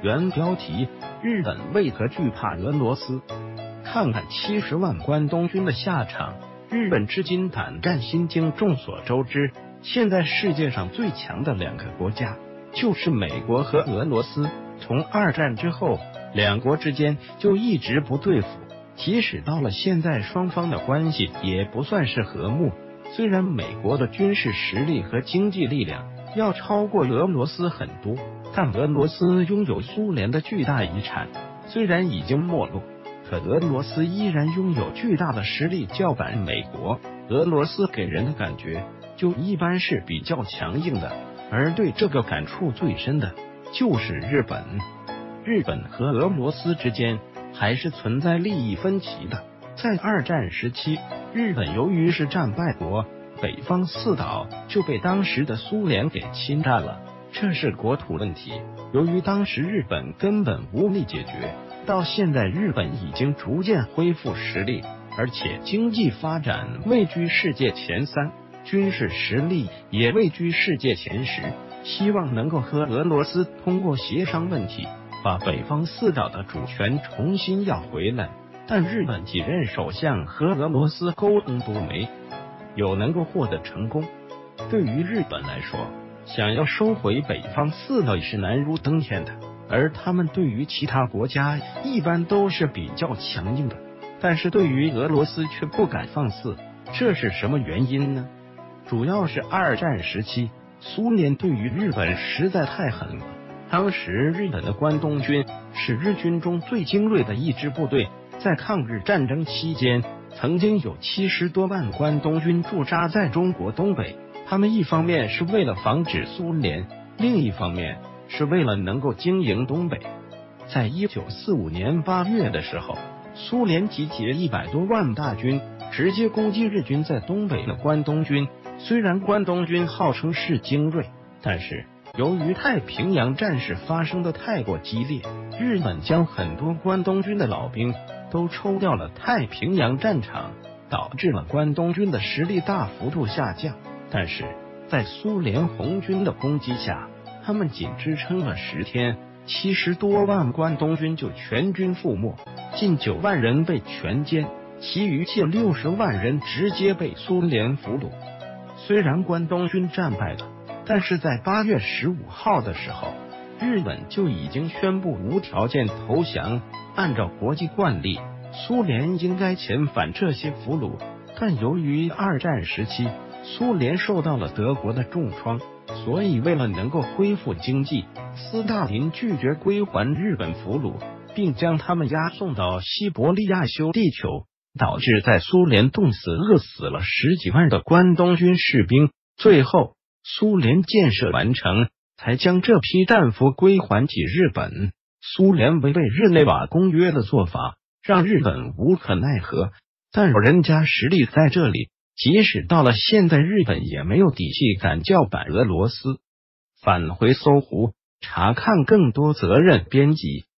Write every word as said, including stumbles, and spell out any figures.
原标题：日本为何惧怕俄罗斯？看看七十万关东军的下场。日本至今胆战心惊。众所周知，现在世界上最强的两个国家就是美国和俄罗斯。从二战之后，两国之间就一直不对付，即使到了现在，双方的关系也不算是和睦。虽然美国的军事实力和经济力量要超过俄罗斯很多，但俄罗斯拥有苏联的巨大遗产，虽然已经没落，可俄罗斯依然拥有巨大的实力。叫板美国，俄罗斯给人的感觉就一般是比较强硬的，而对这个感触最深的就是日本。日本和俄罗斯之间还是存在利益分歧的。在二战时期，日本由于是战败国，北方四岛就被当时的苏联给侵占了，这是国土问题。由于当时日本根本无力解决，到现在日本已经逐渐恢复实力，而且经济发展位居世界前三，军事实力也位居世界前十，希望能够和俄罗斯通过协商问题，把北方四岛的主权重新要回来。但日本几任首相和俄罗斯沟通都没有能够获得成功。对于日本来说，想要收回北方四岛是难如登天的，而他们对于其他国家一般都是比较强硬的，但是对于俄罗斯却不敢放肆。这是什么原因呢？主要是二战时期苏联对于日本实在太狠了。当时日本的关东军是日军中最精锐的一支部队，在抗日战争期间，曾经有七十多万关东军驻扎在中国东北。他们一方面是为了防止苏联，另一方面是为了能够经营东北。在一九四五年八月的时候，苏联集结一百多万大军，直接攻击日军在东北的关东军。虽然关东军号称是精锐，但是由于太平洋战事发生的太过激烈，日本将很多关东军的老兵都抽调了太平洋战场，导致了关东军的实力大幅度下降。但是在苏联红军的攻击下，他们仅支撑了十天，七十多万关东军就全军覆没，近九万人被全歼，其余近六十万人直接被苏联俘虏。虽然关东军战败了，但是在八月十五号的时候，日本就已经宣布无条件投降。按照国际惯例，苏联应该遣返这些俘虏，但由于二战时期苏联受到了德国的重创，所以为了能够恢复经济，斯大林拒绝归还日本俘虏，并将他们押送到西伯利亚修地球，导致在苏联冻死饿死了十几万的关东军士兵。最后苏联建设完成，才将这批战俘归还给日本。苏联违背日内瓦公约的做法让日本无可奈何，但人家实力在这里，即使到了现在，日本也没有底气敢叫板俄罗斯。返回搜狐，查看更多责任编辑。